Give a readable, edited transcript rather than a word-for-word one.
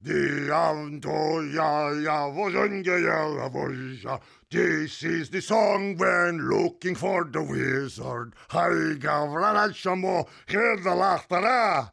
This is the song when looking for the wizard. Hi, Gavralashamo, Hedalachtara.